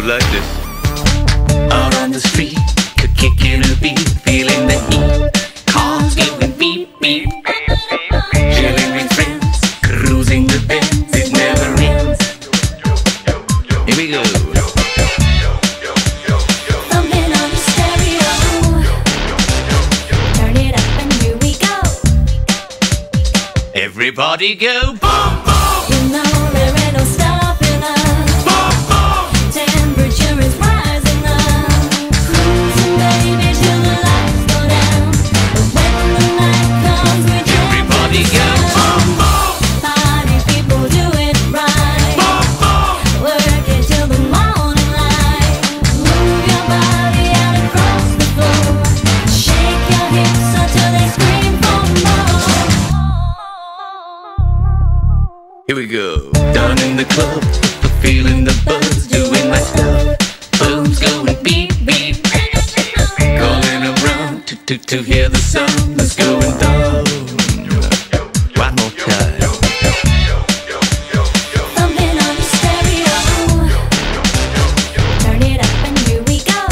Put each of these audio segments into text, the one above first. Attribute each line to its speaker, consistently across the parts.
Speaker 1: like this. Out on the street, kicking a beat, feeling the heat. Cars going beep, beep. Chilling with friends, cruising the bends, it never ends. Here we go.
Speaker 2: Thumping on the stereo. Turn it up and here we go.
Speaker 1: Everybody go boom, boom.
Speaker 2: You know there ain't no stopping us.
Speaker 1: Boom, boom.
Speaker 2: Temperature is rising up. Cruising baby till the lights go down. But when the night comes we jump.
Speaker 1: Everybody go boom, boom.
Speaker 2: Party people do it right.
Speaker 1: Boom, boom.
Speaker 2: Work it till the morning light. Move your body out across the floor. Shake your hips until they scream for more.
Speaker 1: Here we go. Down in the club, feeling the buzz, doing my stuff. Phone's going beep, beep. Calling around to hear the sound that's going down. One more time.
Speaker 2: Thumping on the stereo. Turn it up and here we go.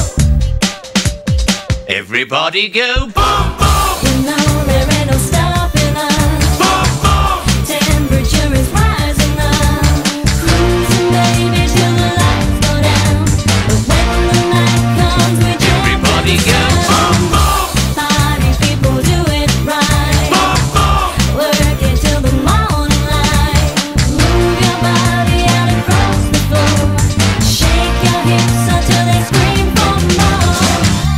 Speaker 1: Everybody go boom, boom.
Speaker 2: You know there ain't no stopping us.
Speaker 1: Boom, boom.
Speaker 2: Temperature is rising up. Cruising baby till the lights go down. But when the night comes we jump.
Speaker 1: Everybody go boom, boom.
Speaker 2: Party people do it right.
Speaker 1: Boom, boom.
Speaker 2: Work it till the morning light. Move your body out across the floor. Shake your hips until they scream for more.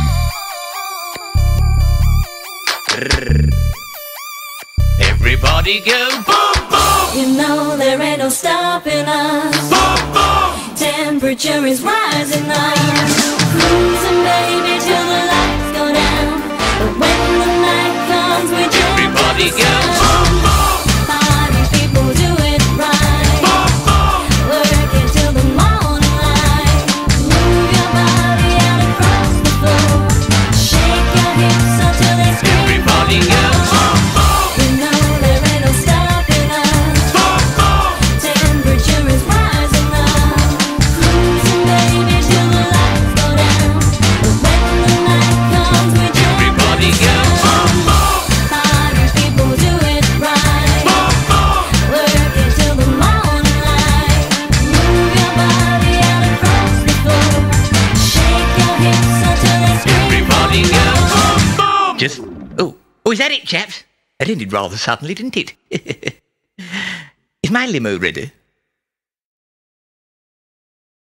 Speaker 1: Everybody go boom, boom.
Speaker 2: You know there ain't no stopping us.
Speaker 1: Boom, boom.
Speaker 2: Temperature is rising up. Cruising baby till the lights go down. But when the night comes we jump.
Speaker 1: Everybody go boom, boom.
Speaker 2: Party people do it right.
Speaker 1: Boom, boom.
Speaker 2: Work it till the morning light. Move your body out across the floor. Shake your hips until they scream.
Speaker 1: Everybody go boom, boom.
Speaker 2: You know there ain't no stopping us.
Speaker 1: Boom, boom.
Speaker 2: Temperature is rising up. Cruising baby till the lights go down. But when the night comes we jump.
Speaker 1: Everybody go boom, boom.
Speaker 2: Party people do it right.
Speaker 1: Boom, boom.
Speaker 2: Work it till the morning light. Move your body out across the floor. Shake your hips until they scream.
Speaker 1: Everybody go boom, boom. Just, oh, is that it, chaps? That ended rather suddenly, didn't it? Is my limo ready?